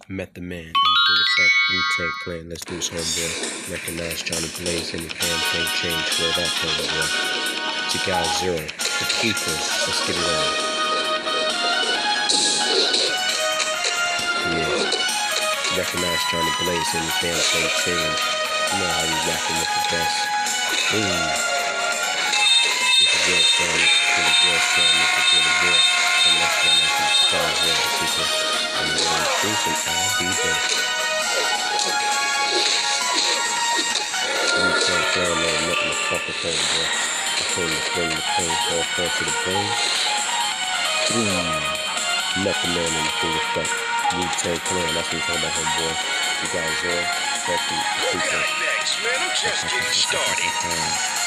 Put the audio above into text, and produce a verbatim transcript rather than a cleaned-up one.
Method Man in full effect, Wu-Tang Clan, let's do this, homeboy. Recognize Johnny Blaze in the campaign change, where that homeboy. It's your guy Zero, the Keepers, let's get it on. Yeah, recognize Johnny Blaze in the campaign change. You know how you rockin' with the best. Ooh, this is real strong, this is really real strong, this is really real. And that's why I like these stars here, the people. And the truth and I'll be there. You can't tell me nothing to fuck with home, boy. I came to bring the pain, all close to the bone. Mmm. Method Man in the full effect. Wu-Tang Clan, that's what I'm talking about, homeboy. You guys are, that's the people. Next, man, I'm just getting started.